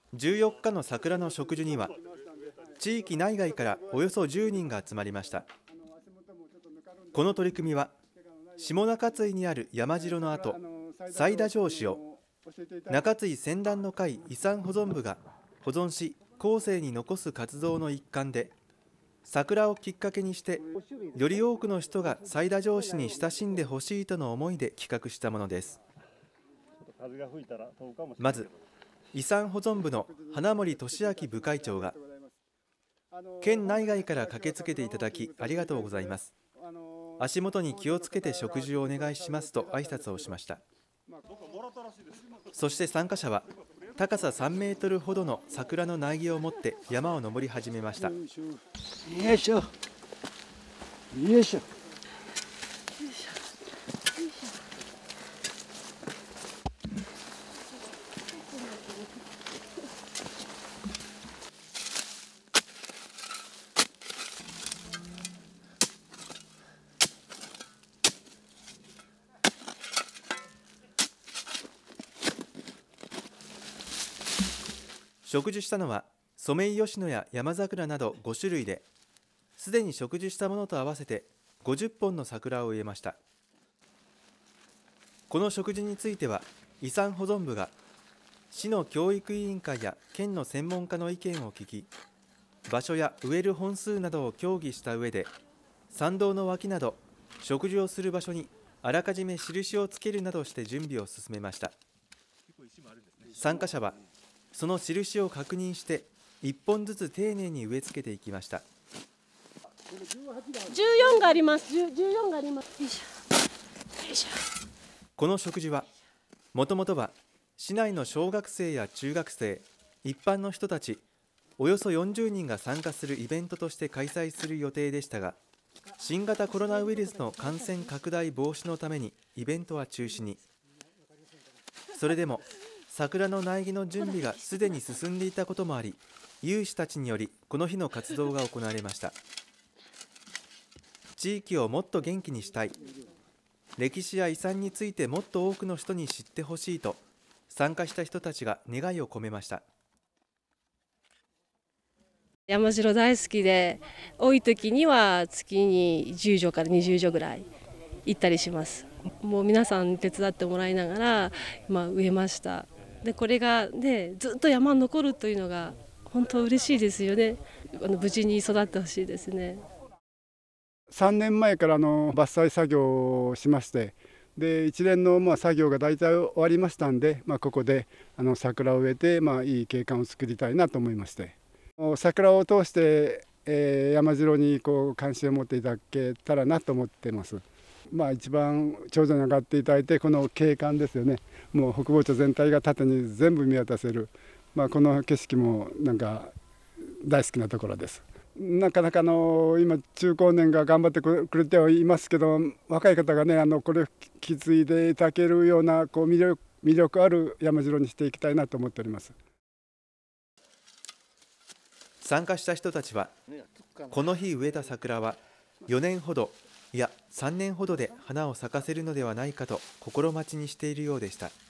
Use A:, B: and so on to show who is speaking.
A: 14日の桜の植樹には地域内外からおよそ10人が集まりました。この取り組みは下中津井にある山城の跡斉田城址を中津井船団の会遺産保存部が保存し後世に残す活動の一環で、桜をきっかけにしてより多くの人が斉田城址に親しんでほしいとの思いで企画したものです。まず遺産保存部の花森俊明部会長が、県内外から駆けつけていただきありがとうございます、足元に気をつけて植樹をお願いしますと挨拶をしました。そして参加者は高さ3メートルほどの桜の苗木を持って山を登り始めました。
B: よいしょよいしょ。
A: 植樹したのはソメイヨシノや山桜など5種類で、すでに植樹したものと合わせて50本の桜を植えました。この植樹については遺産保存部が市の教育委員会や県の専門家の意見を聞き、場所や植える本数などを協議した上で、参道の脇など植樹をする場所にあらかじめ印をつけるなどして準備を進めました。参加者はその印を確認して1本ずつ丁寧に植え付けていきました。
C: 14があります。14があります。よいしょよいしょ。
A: この植樹はもともとは市内の小学生や中学生、一般の人たちおよそ40人が参加するイベントとして開催する予定でしたが、新型コロナウイルスの感染拡大防止のためにイベントは中止に。それでも桜の苗木の準備がすでに進んでいたこともあり、有志たちによりこの日の活動が行われました。地域をもっと元気にしたい、歴史や遺産についてもっと多くの人に知ってほしいと参加した人たちが願いを込めました。
C: 山城大好きで、多い時には月に10畳から20畳ぐらい行ったりします。もう皆さんに手伝ってもらいながら植えました。でこれがね、ずっと山に残るというのが本当嬉しいですよね。無事に育ってほしいですね。
D: 3年前から伐採作業をしまして、で一連の作業が大体終わりましたんで、ここで桜を植えて、いい景観を作りたいなと思いまして、桜を通して、山城に関心を持っていただけたらなと思っています。一番頂上に上がっていただいて、この景観ですよね。もう北房町全体が縦に全部見渡せる、この景色もなんか大好きなところです。なかなか今中高年が頑張ってくれてはいますけど、若い方がねこれを引き継いでいただけるような魅力ある山城にしていきたいなと思っております。
A: 参加した人たちは、この日植えた桜は4年ほどいや3年ほどで花を咲かせるのではないかと心待ちにしているようでした。